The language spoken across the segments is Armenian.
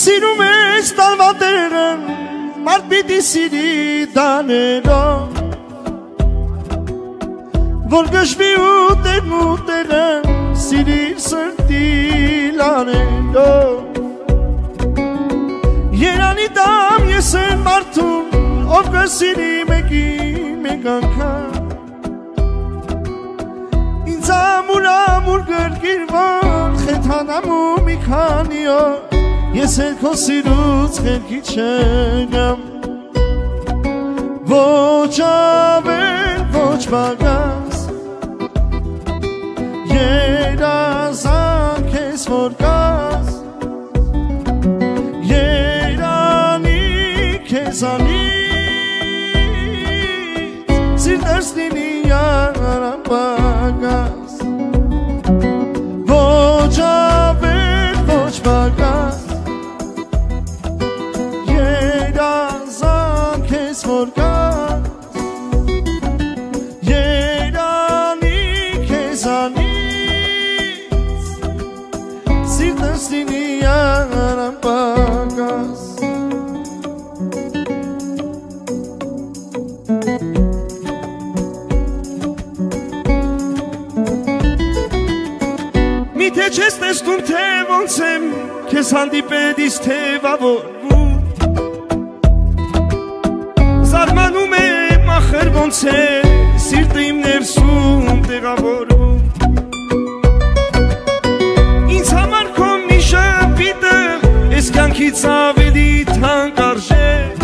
սիրում ես տալվատերը մարդ պիտի սիրի դաներով որ գշվի ուտերն ուտերը սիրիր սրտի լաներով Երանի դամ ես են մարդուն ով կսիրի մեկի մեկ անգամ Ինձ ամուր գրգիրվոր խեթանամ ու մի քանի օր Ես էլ քո սիրուց խելքի չգամ Ոչ ավել, ոչ բագաս Երազանք ես որ կաս Երանի քեզանից Սիրտս լինի յարան բագաս Ոչ ավել, ոչ բագաս որ կաս Երանի քեզանից Սիրտս լինի յարան բագաս Միթե չես տեսնում թե ոնց եմ քեզ հանդիպելիս թևավորվում Զարմանում եմ ախր ոնց է սիրտը իմ ներսում տեղավորվում Ինձ համար քո մի շփիտը ես կյանքից ավելի թանկ արժե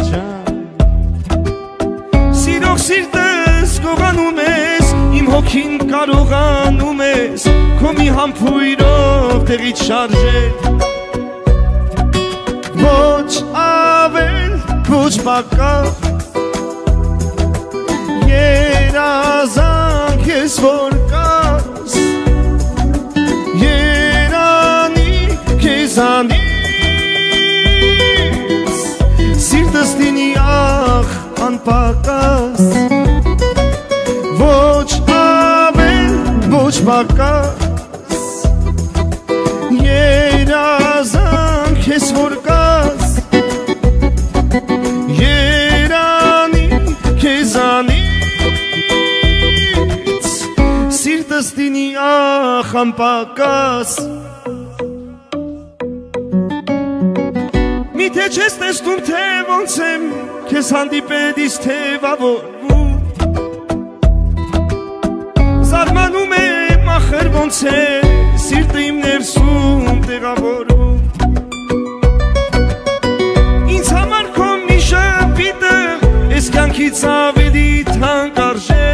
Սիրող սիրտս գողանում ես իմ հոգին կարողանում ես քո մի համբույրով տեղից շարժել Ոչ ավել, ոչ բակավ Երազանք ես որ կաս Երանի քեզանից Սիրտս լինի ախ անպակաս Ոչ ավել, ոչ բակաս Երազանք ես որ կաս Երանի քեզանից Սիրտս լինի ախ անպակաս Միթե չես տեսնում թե ոնց եմ քեզ հանդիպելիս թևավորվում Զարմանում եմ ախր ոնց է սիրտը իմ ներսում տեղավորվում Ինձ համար քո մի շփիտը ես կյանքից ավելի թանկ արժե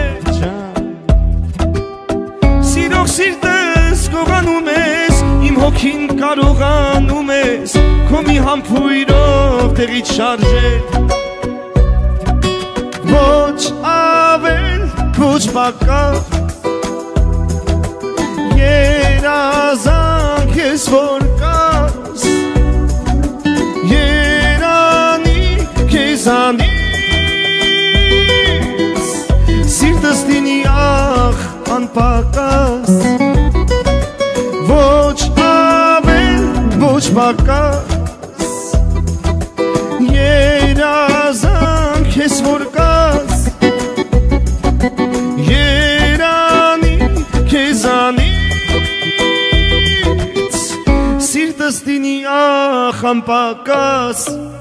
Սիրող սիրտս գողանում ես իմ հոգին կարողանում ես քո մի համբույրով տեղից շարժել Ոչ ավել, ոչ բակավ Երազանք ես որ կաս Երանի քեզանից Սիրտս լինի ախ անպակաս Ոչ ավել, ոչ բակաս Երազանք ես որ կաս Երանի քեզանից Սիրտս լինի ախ անպակաս